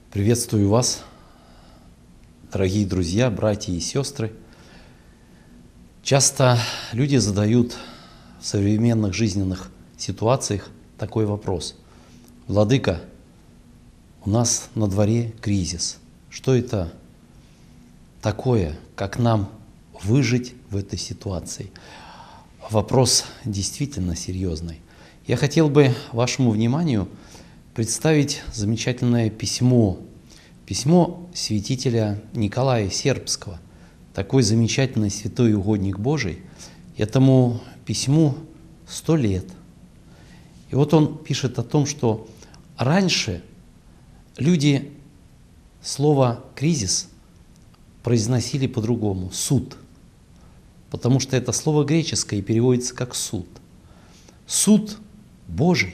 Приветствую вас, дорогие друзья, братья и сестры. Часто люди задают в современных жизненных ситуациях такой вопрос. Владыка, у нас на дворе кризис. Что это такое? Как нам выжить в этой ситуации? Вопрос действительно серьезный. Я хотел бы вашему вниманию представить замечательное письмо святителя Николая Сербского, такой замечательный святой угодник Божий. Этому письму 100 лет. И вот он пишет о том, что раньше люди слово «кризис» произносили по-другому – «суд», потому что это слово греческое переводится как «суд». Суд Божий.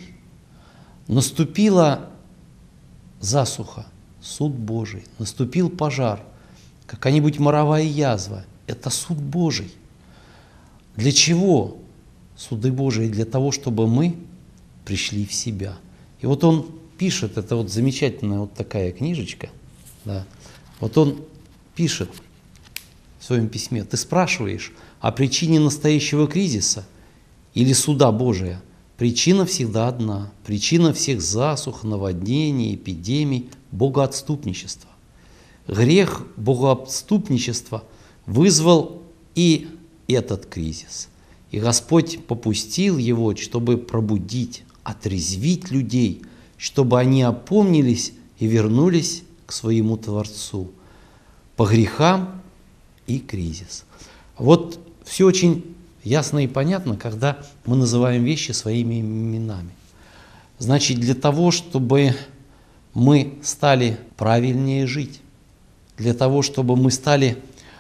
Наступила засуха, суд Божий. Наступил пожар, какая-нибудь моровая язва. Это суд Божий. Для чего суды Божии? Для того, чтобы мы пришли в себя. И вот он пишет, это вот замечательная вот такая книжечка. Да. Вот он пишет в своем письме. Ты спрашиваешь о причине настоящего кризиса или суда Божия? Причина всегда одна. Причина всех засух, наводнений, эпидемий – богоотступничество. Грех богоотступничества вызвал и этот кризис. И Господь попустил его, чтобы пробудить, отрезвить людей, чтобы они опомнились и вернулись к своему Творцу. По грехам и кризис. Вот все очень ясно и понятно, когда мы называем вещи своими именами. Значит, для того, чтобы мы стали правильнее жить, для того, чтобы мы стали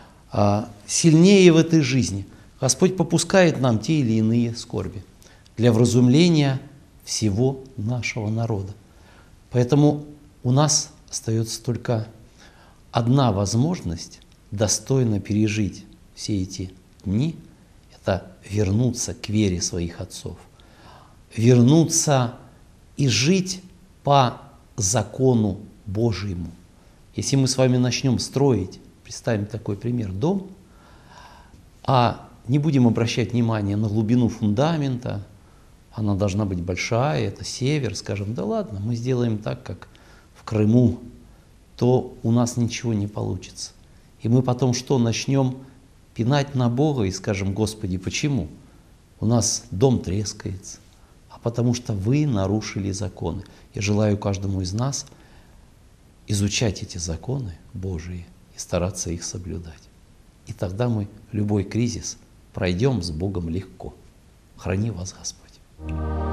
сильнее в этой жизни, Господь попускает нам те или иные скорби для вразумления всего нашего народа. Поэтому у нас остается только одна возможность достойно пережить все эти дни – это вернуться к вере своих отцов, вернуться и жить по закону Божьему. Если мы с вами начнем строить, представим такой пример, дом, а не будем обращать внимание на глубину фундамента, она должна быть большая, это север, скажем, да ладно, мы сделаем так, как в Крыму, то у нас ничего не получится. И мы потом что, начнем пинать на Бога и скажем: Господи, почему? У нас дом трескается, а потому что вы нарушили законы. Я желаю каждому из нас изучать эти законы Божии и стараться их соблюдать. И тогда мы любой кризис пройдем с Богом легко. Храни вас Господь.